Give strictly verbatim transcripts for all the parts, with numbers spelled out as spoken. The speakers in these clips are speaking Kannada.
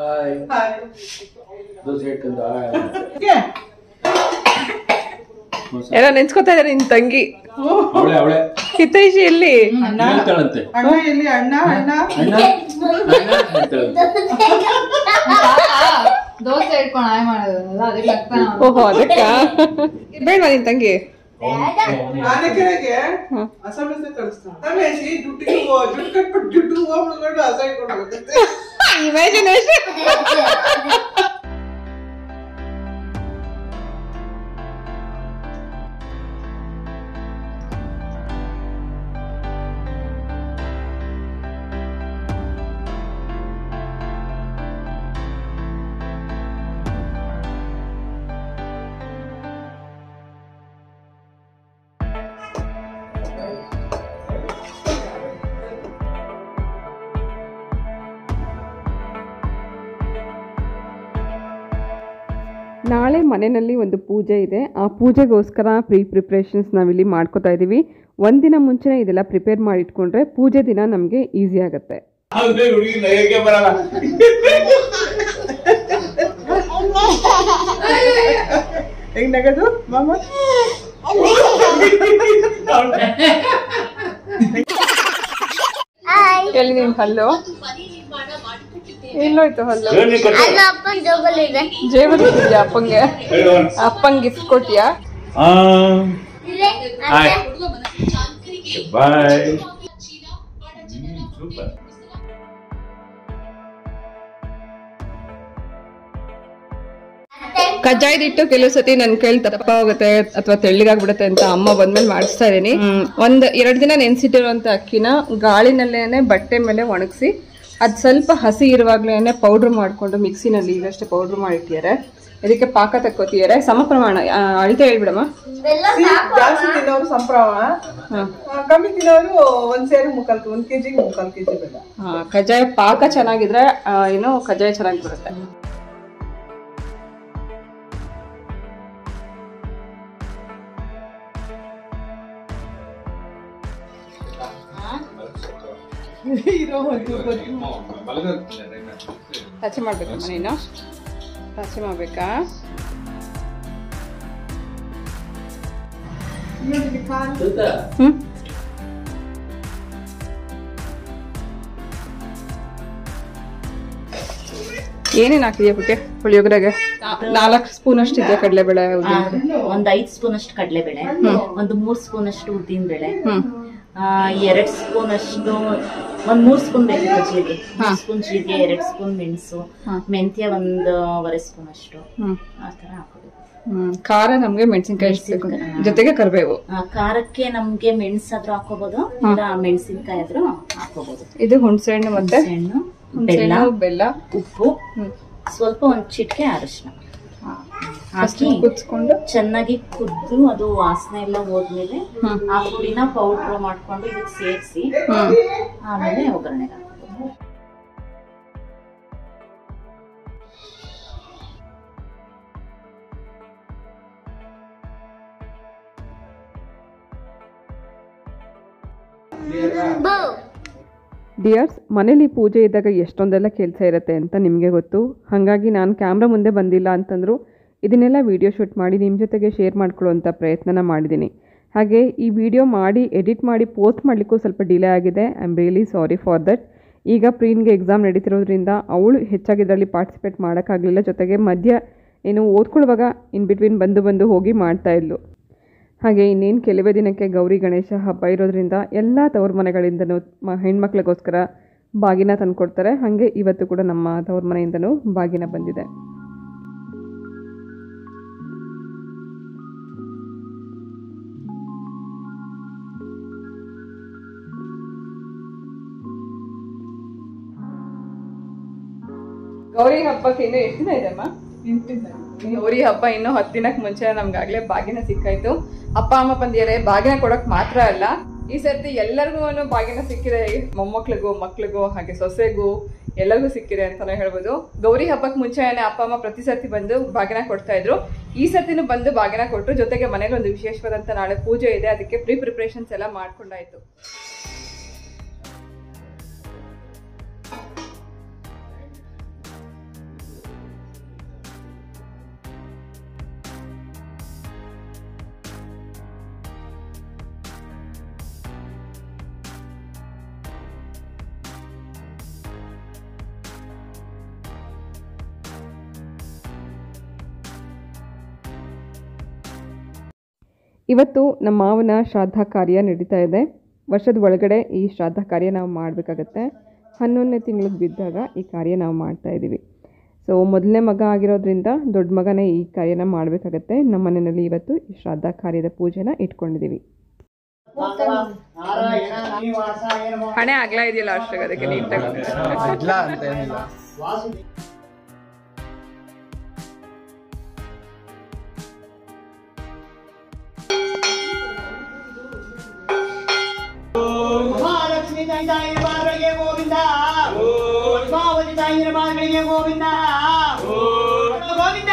ಹಾಯ್ ಹಾಯ್ ದೋಸೆ ಇಟ್ಕೊಂಡ ಎಲ್ಲ ನೆನ್ಸ್ಕೊತಾ ಇದಾರೆ ನಿನ್ ತಂಗಿ ಅವಳೆ ಅವಳೆ ಹಿತೈಷಿ ಎಲ್ಲಿ ಹೇಳ್ತಾಳಂತೆ ಅಣ್ಣ ಎಲ್ಲಿ ಅಣ್ಣ ಅಣ್ಣ ಅಣ್ಣ ದೋಸೆ ಇಟ್ಕೊಂಡು ಆಯ್ ಮಾಡೋದಲ್ಲ ಅದಕ್ಕೆ ಅಕ್ಕ ಓಹೋ ಅದಕ್ಕ ಬೇಡವಾ ನಿನ್ ತಂಗಿ ಆನೆಕೆರೆಗೆ ಅಸಮಸ್ಯೆ ಕಳಿಸ್ತಾನೆ ರಮೇಶಿ ದುಡ್ಡಿಗೆ ದುಡ್ಡು ಕಟ್ಬಿಟ್ಟು ದುಡ್ಡು ಹೋಗ್ಬಿಟ್ಟು ಅಸ ಇಟ್ಕೊಂಡು ಹೋಗುತ್ತೆ ಇಮ್ಯಾಜಿನೇಷನ್ ನಾಳೆ ಮನೆಯಲ್ಲಿ ಒಂದು ಪೂಜೆ ಇದೆ. ಆ ಪೂಜೆಗೋಸ್ಕರ ಪ್ರೀ ಪ್ರಿಪ್ರೇಷನ್ಸ್ ನಾವಿಲ್ಲಿ ಮಾಡ್ಕೋತಾ ಇದ್ದೀವಿ. ಒಂದಿನ ಮುಂಚೆನೇ ಇದೆಲ್ಲ ಪ್ರಿಪೇರ್ ಮಾಡಿ ಇಟ್ಕೊಂಡ್ರೆ ಪೂಜೆ ದಿನ ನಮಗೆ ಈಸಿ ಆಗುತ್ತೆ. ಹೆಂಗ್ ನಗದು ಮಾಮ ಎಲ್ಲಿ ನಿನ್ ಹಲ್ಲು ಎಲ್ಲೋಯ್ತು ಹಲ್ಲು ಜೇಬಲ್ಲಿ ಇಟ್ಟಿದ್ಯಾ ಅಪ್ಪಂಗೆ ಅಪ್ಪಂಗೆ ಗಿಫ್ಟ್ ಕೊಟ್ಟಿಯಾ ಬಾಯ್ ಕಜ್ಜಾಯದಿಟ್ಟು ಕೆಲವು ಸತಿ ನನ್ ಕೈಲಿ ದಪ್ಪ ಹೋಗುತ್ತೆ ಅಥವಾ ತೆಳ್ಳಿಗಾಗ್ಬಿಡುತ್ತೆ ಅಂತ ಅಮ್ಮ ಬಂದ್ಮೇಲೆ ಮಾಡಿಸ್ತಾ ಇದೀನಿ. ಒಂದ್ ಎರಡ್ ದಿನ ನೆನ್ಸಿಟ್ಟಿರುವಂತ ಅಕ್ಕಿನ ಗಾಳಿನಲ್ಲೇನೆ ಬಟ್ಟೆ ಮೇಲೆ ಒಣಗಿಸಿ ಅದ್ ಸ್ವಲ್ಪ ಹಸಿ ಇರುವಾಗ್ಲೇನೆ ಪೌಡರ್ ಮಾಡ್ಕೊಂಡು ಮಿಕ್ಸಿನಲ್ಲಿ ಈಗಷ್ಟೇ ಪೌಡರ್ ಮಾಡಿಟ್ಟಿದ್ದಾರೆ. ಇದಕ್ಕೆ ಪಾಕ ತಕ್ಕೋತಿದ್ದಾರೆ. ಸಮ ಪ್ರಮಾಣ ಅಳತೆ ಹೇಳ್ಬಿಡಮ್ಮ. ಜಾಸ್ತಿ ತಿನ್ನೋರು ಸಂಪ್ರಮ ಕಮ್ಮಿ ತಿನ್ನೋರು ಒಂದ್ ಸೇರಿ ಮುಕ್ಕಾಲ್ ಒಂದ್ ಕೆಜಿಗೆ ಮುಕ್ಕಾಲ್ ಕೆಜಿ ಬೆಲ್ಲ. ಹಾ ಕಜ್ಜಾಯ ಪಾಕ ಚೆನ್ನಾಗಿದ್ರೆ ಏನು ಕಜ್ಜಾಯ ಚೆನ್ನಾಗಿ ಬರುತ್ತೆ. ಹಚ್ಚಿ ಮಾಡ್ಬೇಕಮ್ಮ ನೀನು ಹಚ್ಚಿ ಮಾಡ್ಬೇಕಾ ಹ್ಮ್ ಏನೇನ್ ಹಾಕಿದ್ಯಾ ಪುಟ್ಟೆ ಪುಳಿಯೋಗರೆಗೆ? ನಾಲ್ಕು ಸ್ಪೂನ್ ಅಷ್ಟು ಇದೆಯಾ ಕಡಲೆಬೇಳೆ? ಒಂದ್ ಐದ್ ಸ್ಪೂನ್ ಅಷ್ಟು ಕಡಲೆಬೇಳೆ, ಒಂದು ಮೂರ್ ಸ್ಪೂನ್ ಅಷ್ಟು ಉದ್ದಿನ ಬೇಳೆ, ಎರಡ್ ಸ್ಪೂನ್ ಅಷ್ಟು ಒಂದ್ ಮೂರ್ ಸ್ಪೂನ್ ಬೇಕು ಜೀರಿಗೆ, ಮೂರ್ ಸ್ಪೂನ್ ಜೀರಿಗೆ, ಎರಡ್ ಸ್ಪೂನ್ ಮೆಣಸು, ಮೆಂತ್ಯ ಒಂದೂವರೆ ಸ್ಪೂನ್ ಅಷ್ಟು ಆತರ ಹಾಕೋದು. ಖಾರ ನಮ್ಗೆ ಮೆಣಸಿನ್ಕಾಯಿ ಜೊತೆಗೆ ಕರಿಬೇವು. ಖಾರಕ್ಕೆ ನಮ್ಗೆ ಮೆಣಸಾದ್ರೂ ಹಾಕೋಬಹುದು, ಇಲ್ಲ ಮೆಣಸಿನ್ಕಾಯಿ ಆದ್ರೂ ಹಾಕೋಬಹುದು. ಇದು ಹುಣಸೆ ಹಣ್ಣು ಮತ್ತೆ ಹಣ್ಣು, ಬೆಲ್ಲ, ಬೆಲ್ಲ, ಉಪ್ಪು, ಸ್ವಲ್ಪ ಒಂದ್ ಚಿಟಿಕೆ ಅರಿಶಿನ ಹಾಕಿ ಕುದಿಸ್ಕೊಂಡು ಚೆನ್ನಾಗಿ ಕುದ್ದು ಅದು ವಾಸನೆ ಎಲ್ಲ ಹೋದ್ಮೇಲೆ ಆ ಪುಡಿನ ಪೌಡರ್ ಮಾಡ್ಕೊಂಡು ಇದಕ್ಕೆ ಸೇರಿಸಿ ಆಮೇಲೆ ಒಗ್ಗರಣೆಗೆ ಹಾಕೋದು. ಡಿಯರ್ಸ್, ಮನೇಲಿ ಪೂಜೆ ಇದ್ದಾಗ ಎಷ್ಟೊಂದೆಲ್ಲ ಕೆಲಸ ಇರುತ್ತೆ ಅಂತ ನಿಮಗೆ ಗೊತ್ತು. ಹಾಗಾಗಿ ನಾನು ಕ್ಯಾಮ್ರಾ ಮುಂದೆ ಬಂದಿಲ್ಲ ಅಂತಂದರೂ ಇದನ್ನೆಲ್ಲ ವಿಡಿಯೋ ಶೂಟ್ ಮಾಡಿ ನಿಮ್ಮ ಜೊತೆಗೆ ಶೇರ್ ಮಾಡ್ಕೊಳ್ಳುವಂಥ ಪ್ರಯತ್ನನ ಮಾಡಿದ್ದೀನಿ. ಹಾಗೆ ಈ ವಿಡಿಯೋ ಮಾಡಿ ಎಡಿಟ್ ಮಾಡಿ ಪೋಸ್ಟ್ ಮಾಡಲಿಕ್ಕೂ ಸ್ವಲ್ಪ ಡಿಲೇ ಆಗಿದೆ. I am really sorry for that. ಈಗ ಪ್ರೀನ್ಗೆ ಎಕ್ಸಾಮ್ ನಡೀತಿರೋದ್ರಿಂದ ಅವಳು ಹೆಚ್ಚಾಗಿ ಇದರಲ್ಲಿ ಪಾರ್ಟಿಸಿಪೇಟ್ ಮಾಡೋಕ್ಕಾಗಲಿಲ್ಲ. ಜೊತೆಗೆ ಮಧ್ಯ ಏನು ಓದ್ಕೊಳ್ಳುವಾಗ ಇನ್ ಬಿಟ್ವೀನ್ ಬಂದು ಬಂದು ಹೋಗಿ ಮಾಡ್ತಾಯಿದ್ಲು. ಹಾಗೆ ಇನ್ನೇನು ಕೆಲವೇ ದಿನಕ್ಕೆ ಗೌರಿ ಗಣೇಶ ಹಬ್ಬ ಇರೋದ್ರಿಂದ ಎಲ್ಲ ತವ್ರ ಮನೆಗಳಿಂದನೂ ಮ ಹೆಣ್ಮಕ್ಳಿಗೋಸ್ಕರ ಬಾಗಿನ ತಂದುಕೊಡ್ತಾರೆ. ಹಾಗೆ ಇವತ್ತು ಕೂಡ ನಮ್ಮ ತವ್ರ ಮನೆಯಿಂದನೂ ಬಾಗಿನ ಬಂದಿದೆ. ಗೌರಿ ಹಬ್ಬಕ್ಕೆ ಇನ್ನು ಎಷ್ಟು ದಿನ ಇದೆ ಅಮ್ಮ? ಗೌರಿ ಹಬ್ಬ ಇನ್ನು ಹತ್ತು ದಿನಕ್ಕೆ ಮುಂಚೆ ನಮ್ಗಾಗ್ಲೇ ಬಾಗಿನ ಸಿಕ್ಕಾಯ್ತು. ಅಪ್ಪ ಅಮ್ಮ ಬಂದಿದ್ದಾರೆ. ಬಾಗಿನ ಕೊಡಕ್ ಮಾತ್ರ ಅಲ್ಲ, ಈ ಸರ್ತಿ ಎಲ್ಲರಿಗೂ ಬಾಗಿನ ಸಿಕ್ಕಿದೆ. ಮೊಮ್ಮಕ್ಳಿಗೂ, ಮಕ್ಳಿಗೂ, ಹಾಗೆ ಸೊಸೆಗೂ ಎಲ್ಲರಿಗೂ ಸಿಕ್ಕಿದೆ ಅಂತಾನೆ ಹೇಳ್ಬೋದು. ಗೌರಿ ಹಬ್ಬಕ್ಕೆ ಮುಂಚೆನೆ ಅಪ್ಪ ಅಮ್ಮ ಪ್ರತಿ ಸರ್ತಿ ಬಂದು ಬಾಗಿನ ಕೊಡ್ತಾ ಇದ್ರು. ಈ ಸರ್ತಿನೂ ಬಂದು ಬಾಗಿನ ಕೊಟ್ಟರು. ಜೊತೆಗೆ ಮನೇಲಿ ಒಂದು ವಿಶೇಷವಾದಂತ ನಾಳೆ ಪೂಜೆ ಇದೆ, ಅದಕ್ಕೆ ಪ್ರೀ ಪ್ರಿಪ್ರೇಷನ್ಸ್ ಎಲ್ಲ ಮಾಡ್ಕೊಂಡಾಯ್ತು. ಇವತ್ತು ನಮ್ಮ ಮಾವನ ಶ್ರಾದ್ದ ಕಾರ್ಯ ನಡೀತಾ ಇದೆ. ವರ್ಷದ ಒಳಗಡೆ ಈ ಶ್ರಾದ್ದ ಕಾರ್ಯ ನಾವು ಮಾಡಬೇಕಾಗತ್ತೆ. ಹನ್ನೊಂದನೇ ತಿಂಗಳಿಗೆ ಬಿದ್ದಾಗ ಈ ಕಾರ್ಯ ನಾವು ಮಾಡ್ತಾ ಇದ್ದೀವಿ. ಸೊ ಮೊದಲನೇ ಮಗ ಆಗಿರೋದ್ರಿಂದ ದೊಡ್ಡ ಮಗನೇ ಈ ಕಾರ್ಯನ ಮಾಡಬೇಕಾಗತ್ತೆ. ನಮ್ಮ ಮನೆಯಲ್ಲಿ ಇವತ್ತು ಈ ಶ್ರಾದ್ದ ಕಾರ್ಯದ ಪೂಜೆನ ಇಟ್ಕೊಂಡಿದ್ದೀವಿ. ಹಣೆ ಆಗ್ಲಾ ಇದೆಯಲ್ಲ ಅಷ್ಟಾಗ ಅದಕ್ಕೆ ನೀಟಾಗಿ ಅಂತ ಏನಿಲ್ಲ. ಮಹಾಲಕ್ಷ್ಮಿ ತಾಯಿಯ ಬಾಗಳಿಗೆ ಗೋವಿಂದ, ಪದ್ಮಾವತಿ ತಾಯಿಯ ಬಾಗಳಿಗೆ ಗೋವಿಂದ ಗೋವಿಂದ.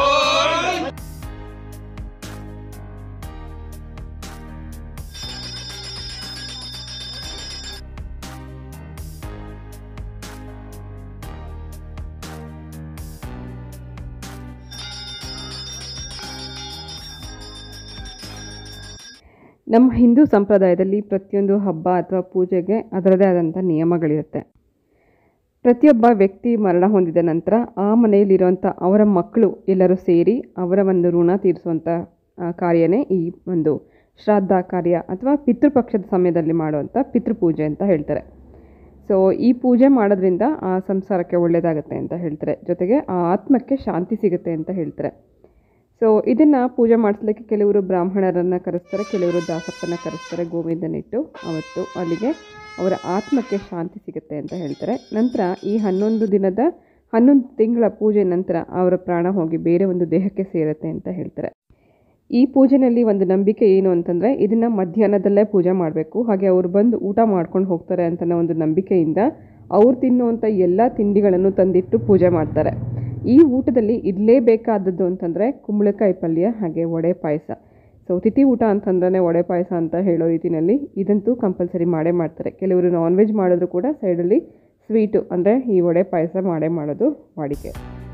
ನಮ್ಮ ಹಿಂದೂ ಸಂಪ್ರದಾಯದಲ್ಲಿ ಪ್ರತಿಯೊಂದು ಹಬ್ಬ ಅಥವಾ ಪೂಜೆಗೆ ಅದರದೇ ಆದಂಥ ನಿಯಮಗಳಿರುತ್ತೆ. ಪ್ರತಿಯೊಬ್ಬ ವ್ಯಕ್ತಿ ಮರಣ ಹೊಂದಿದ ನಂತರ ಆ ಮನೆಯಲ್ಲಿರುವಂಥ ಅವರ ಮಕ್ಕಳು ಎಲ್ಲರೂ ಸೇರಿ ಅವರ ಒಂದು ಋಣ ತೀರಿಸುವಂಥ ಕಾರ್ಯನೇ ಈ ಒಂದು ಶ್ರಾದ್ದ ಕಾರ್ಯ ಅಥವಾ ಪಿತೃಪಕ್ಷದ ಸಮಯದಲ್ಲಿ ಮಾಡುವಂಥ ಪಿತೃಪೂಜೆ ಅಂತ ಹೇಳ್ತಾರೆ. ಸೊ ಈ ಪೂಜೆ ಮಾಡೋದ್ರಿಂದ ಆ ಸಂಸಾರಕ್ಕೆ ಒಳ್ಳೆಯದಾಗುತ್ತೆ ಅಂತ ಹೇಳ್ತಾರೆ. ಜೊತೆಗೆ ಆ ಆತ್ಮಕ್ಕೆ ಶಾಂತಿ ಸಿಗುತ್ತೆ ಅಂತ ಹೇಳ್ತಾರೆ. ಸೊ ಇದನ್ನು ಪೂಜೆ ಮಾಡಿಸ್ಲಿಕ್ಕೆ ಕೆಲವರು ಬ್ರಾಹ್ಮಣರನ್ನು ಕರೆಸ್ತಾರೆ, ಕೆಲವರು ದಾಸಪ್ಪನ ಕರೆಸ್ತಾರೆ. ಗೋವಿಂದನಿಟ್ಟು ಅವತ್ತು ಅಲ್ಲಿಗೆ ಅವರ ಆತ್ಮಕ್ಕೆ ಶಾಂತಿ ಸಿಗುತ್ತೆ ಅಂತ ಹೇಳ್ತಾರೆ. ನಂತರ ಈ ಹನ್ನೊಂದು ದಿನದ ಹನ್ನೊಂದು ತಿಂಗಳ ಪೂಜೆ ನಂತರ ಅವರ ಪ್ರಾಣ ಹೋಗಿ ಬೇರೆ ಒಂದು ದೇಹಕ್ಕೆ ಸೇರುತ್ತೆ ಅಂತ ಹೇಳ್ತಾರೆ. ಈ ಪೂಜೆಯಲ್ಲಿ ಒಂದು ನಂಬಿಕೆ ಏನು ಅಂತಂದರೆ ಇದನ್ನು ಮಧ್ಯಾಹ್ನದಲ್ಲೇ ಪೂಜೆ ಮಾಡಬೇಕು, ಹಾಗೆ ಅವ್ರು ಬಂದು ಊಟ ಮಾಡ್ಕೊಂಡು ಹೋಗ್ತಾರೆ ಅಂತ ಒಂದು ನಂಬಿಕೆಯಿಂದ ಅವ್ರು ತಿನ್ನುವಂಥ ಎಲ್ಲ ತಿಂಡಿಗಳನ್ನು ತಂದಿಟ್ಟು ಪೂಜೆ ಮಾಡ್ತಾರೆ. ಈ ಊಟದಲ್ಲಿ ಇರಲೇಬೇಕಾದದ್ದು ಅಂತಂದರೆ ಕುಂಬಳಕಾಯಿ ಪಲ್ಯ ಹಾಗೆ ವಡೆ ಪಾಯಸ. ಸೊ ತಿಥಿ ಊಟ ಅಂತಂದ್ರೆ ವಡೆ ಪಾಯಸ ಅಂತ ಹೇಳೋ ರೀತಿಯಲ್ಲಿ ಇದಂತೂ ಕಂಪಲ್ಸರಿ ಮಾಡೇ ಮಾಡ್ತಾರೆ. ಕೆಲವರು ನಾನ್ ವೆಜ್ ಮಾಡಿದ್ರು ಕೂಡ ಸೈಡಲ್ಲಿ ಸ್ವೀಟು ಅಂದರೆ ಈ ವಡೆ ಪಾಯಸ ಮಾಡೇ ಮಾಡೋದು ವಾಡಿಕೆ.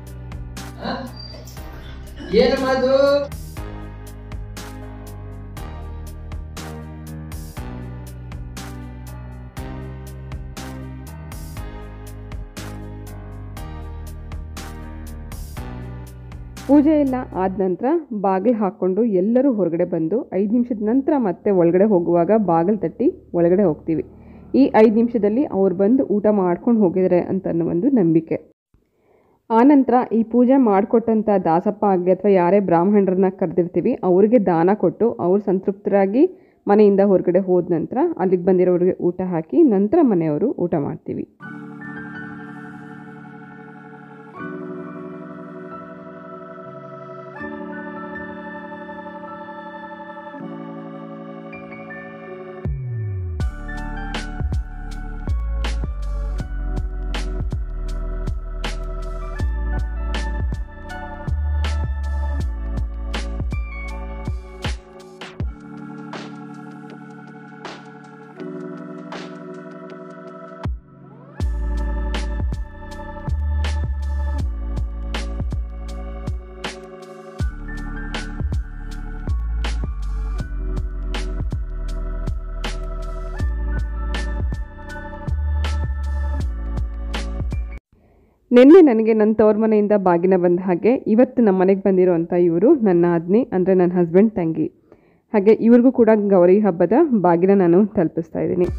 ಪೂಜೆ ಎಲ್ಲ ಆದ ನಂತರ ಬಾಗಿಲು ಹಾಕ್ಕೊಂಡು ಎಲ್ಲರೂ ಹೊರಗಡೆ ಬಂದು ಐದು ನಿಮಿಷದ ನಂತರ ಮತ್ತೆ ಒಳಗಡೆ ಹೋಗುವಾಗ ಬಾಗಿಲು ತಟ್ಟಿ ಒಳಗಡೆ ಹೋಗ್ತೀವಿ. ಈ ಐದು ನಿಮಿಷದಲ್ಲಿ ಅವ್ರು ಬಂದು ಊಟ ಮಾಡ್ಕೊಂಡು ಹೋಗಿದ್ದಾರೆ ಅಂತ ಅನ್ನೋ ಒಂದು ನಂಬಿಕೆ. ಆನಂತರ ಈ ಪೂಜೆ ಮಾಡಿಕೊಟ್ಟಂಥ ದಾಸಪ್ಪ ಆಗಲಿ ಅಥವಾ ಯಾರೇ ಬ್ರಾಹ್ಮಣರನ್ನ ಕರೆದಿರ್ತೀವಿ ಅವರಿಗೆ ದಾನ ಕೊಟ್ಟು ಅವ್ರು ಸಂತೃಪ್ತರಾಗಿ ಮನೆಯಿಂದ ಹೊರಗಡೆ ಹೋದ ನಂತರ ಅಲ್ಲಿಗೆ ಬಂದಿರೋರಿಗೆ ಊಟ ಹಾಕಿ ನಂತರ ಮನೆಯವರು ಊಟ ಮಾಡ್ತೀವಿ. ನಿನ್ನೆ ನನಗೆ ನನ್ನ ತವ್ರ ಮನೆಯಿಂದ ಬಾಗಿನ ಬಂದ ಹಾಗೆ ಇವತ್ತು ನಮ್ಮ ಮನೆಗೆ ಬಂದಿರೋವಂಥ ಇವರು ನನ್ನ ಆದ್ನಿ ಅಂದರೆ ನನ್ನ ಹಸ್ಬೆಂಡ್ ತಂಗಿ. ಹಾಗೆ ಇವ್ರಿಗೂ ಕೂಡ ಗೌರಿ ಹಬ್ಬದ ಬಾಗಿನ ನಾನು ತಲುಪಿಸ್ತಾ ಇದ್ದೀನಿ.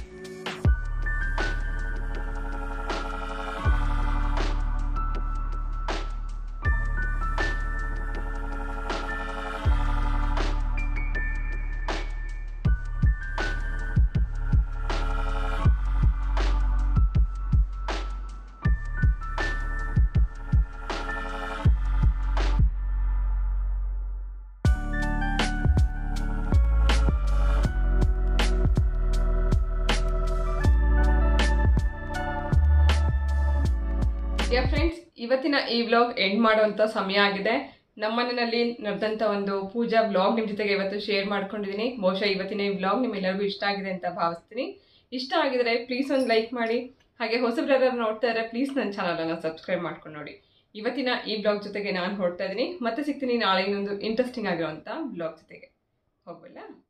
ಡಿಯರ್ ಫ್ರೆಂಡ್ಸ್, ಇವತ್ತಿನ ಈ ವ್ಲಾಗ್ ಎಂಡ್ ಮಾಡುವಂಥ ಸಮಯ ಆಗಿದೆ. ನಮ್ಮ ಮನೆಯಲ್ಲಿ ನಡೆದಂಥ ಒಂದು ಪೂಜಾ ವ್ಲಾಗ್ ನಿಮ್ಮ ಜೊತೆಗೆ ಇವತ್ತು ಶೇರ್ ಮಾಡ್ಕೊಂಡಿದ್ದೀನಿ. ಬಹುಶಃ ಇವತ್ತಿನ ಈ ವ್ಲಾಗ್ ನಿಮ್ಮೆಲ್ಲರಿಗೂ ಇಷ್ಟ ಆಗಿದೆ ಅಂತ ಭಾವಿಸ್ತೀನಿ. ಇಷ್ಟ ಆಗಿದ್ರೆ ಪ್ಲೀಸ್ ಒಂದು ಲೈಕ್ ಮಾಡಿ, ಹಾಗೆ ಹೊಸಬ್ರು ನೋಡ್ತಾ ಇದ್ದಾರೆ ಪ್ಲೀಸ್ ನನ್ನ ಚಾನಲನ್ನು ಸಬ್ಸ್ಕ್ರೈಬ್ ಮಾಡ್ಕೊಂಡು ನೋಡಿ. ಇವತ್ತಿನ ಈ ವ್ಲಾಗ್ ಜೊತೆಗೆ ನಾನು ಹೊರಡ್ತಾ ಇದ್ದೀನಿ. ಮತ್ತೆ ಸಿಗ್ತೀನಿ ನಾಳೆ ಇನ್ನೊಂದು ಇಂಟ್ರೆಸ್ಟಿಂಗ್ ಆಗಿರುವಂಥ ವ್ಲಾಗ್ ಜೊತೆಗೆ. ಹೋಗಲ್ಲ.